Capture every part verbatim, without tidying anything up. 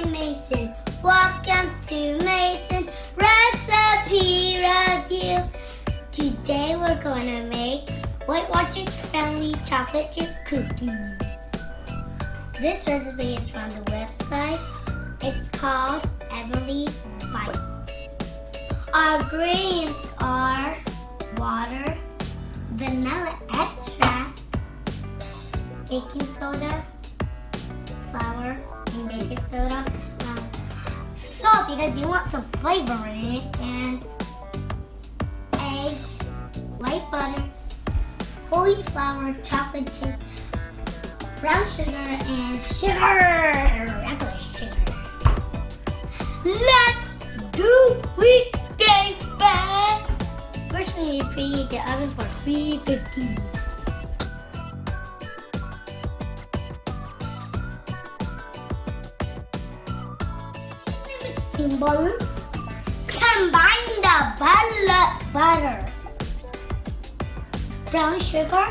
I'm Mason. Welcome to Mason's Recipe Review. Today we're going to make Weight Watchers friendly chocolate chip cookies. This recipe is from the website. It's called Emily Bites. Our ingredients are water, vanilla extract, baking soda, flour, and baking soda, um, salt because you want some flavor in it, and eggs, light butter, whole wheat flour, chocolate chips, brown sugar, and sugar. Regular sugar. Let's do it, baby! First, we need to preheat the oven for three fifty. Mixing bowl. Combine the butter, butter, brown sugar,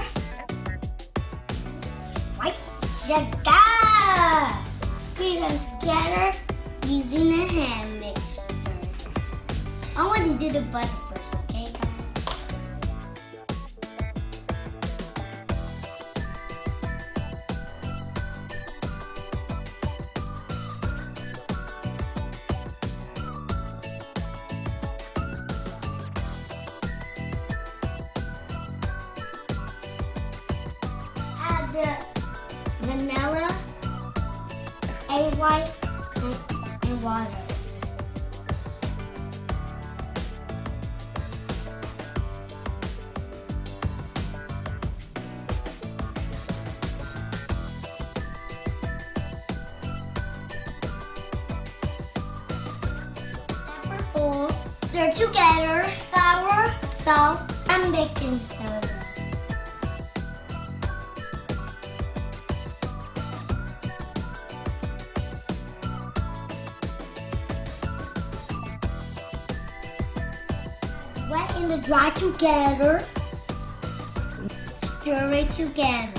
white sugar. Mix them together using a hand mixer. I want to do the butter first, okay, guys? Add the vanilla, egg white, and, and water. Stir together flour, salt, and baking soda. Wet and the dry together. Stir it together.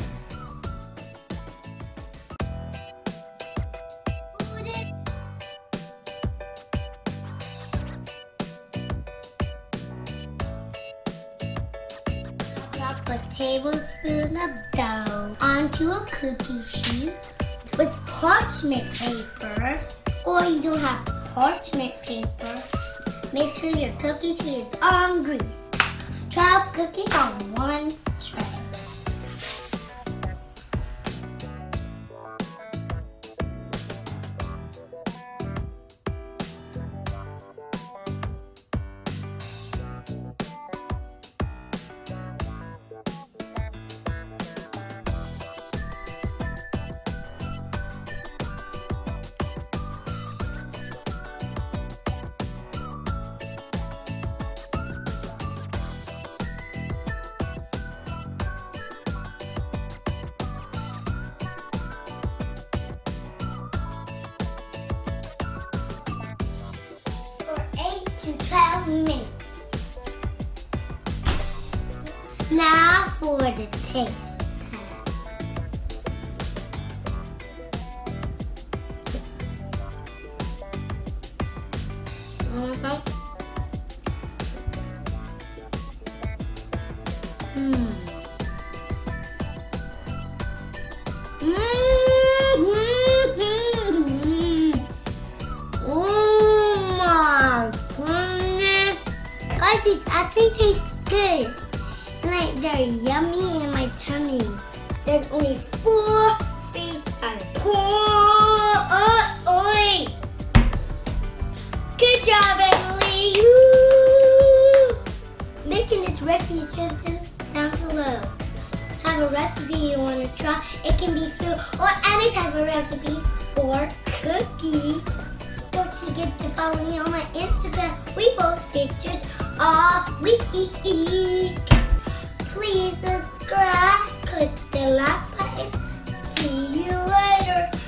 Drop a tablespoon of dough onto a cookie sheet with parchment paper, or you don't have parchment paper. Make sure your cookie sheet is on grease. twelve cookies on one tray. To twelve minutes. Now for the taste test. Okay. Hmm. Guys, these actually taste good. And like they're yummy in my tummy. There's only four freestyle. Four. Oi. Good job, Emily. Woo. Making this recipe description down below. Have a recipe you want to try. It can be food or any type of recipe or cookies. Don't forget to follow me on my Instagram. We post pictures all week. Please subscribe, click the like button. See you later.